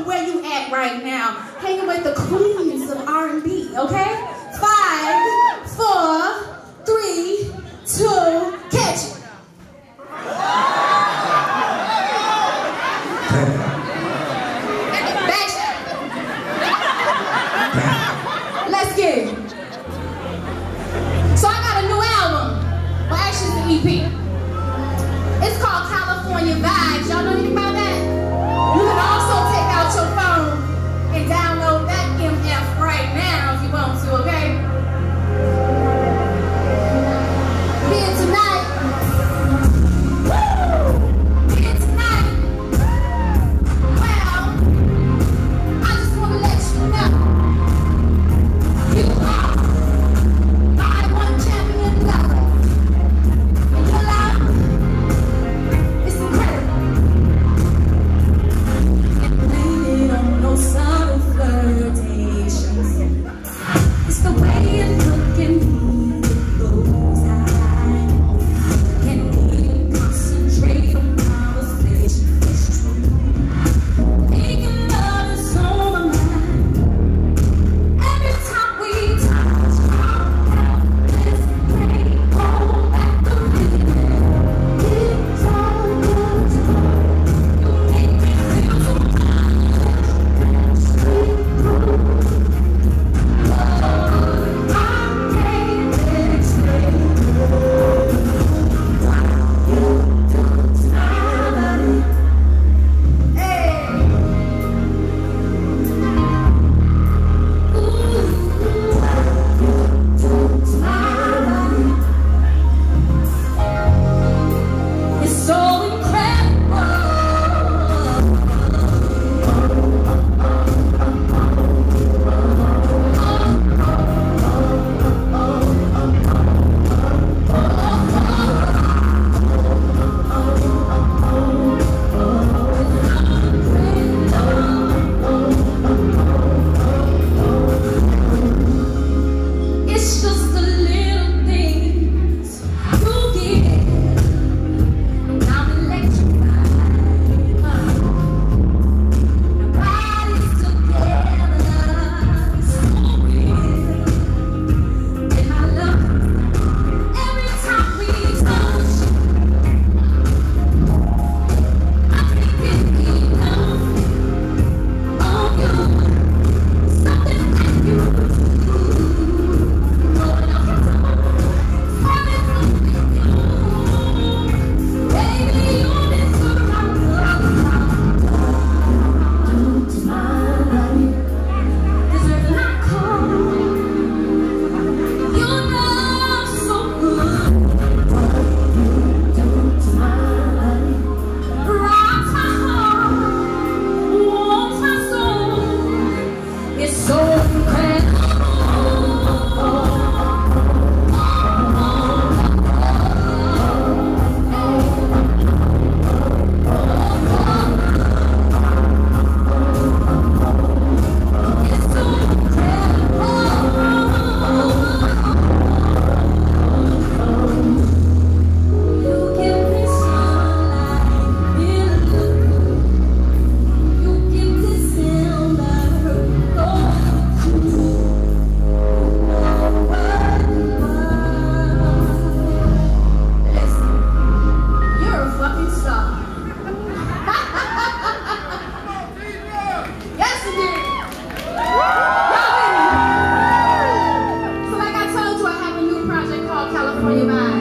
where you at right now. Hanging with the queens of R&B, okay? 5, 4, 3, 2, catch it. Let's get it. So I got a new album. Well, actually it's an EP. It's called California Vibes. Y'all know anything about that? You can also take out your phone and download that MF right now if you want to, okay? Here tonight. Woo! Here tonight. Well, I just want to let you know. You are my one champion lover. And your love is incredible. And blame it on no subtle flirtations. It's the way you look at me with those eyes. Can't even concentrate on conversation. It's true. Thinking love is on my mind. Every time we touch, this rain all at the rhythm. It's all good. You make me feel so sweet. I can't explain you do somebody. Hey. It's so incredible. It's just the little things you give, and I'm electrified. Our bodies together, so real. And I love every time we touch. I'm thinking enough of you, something that you do. It's so incredible. You're a fucking star. Yes, indeed. Y'all with me? So like I told you, I have a new project called California Vibes.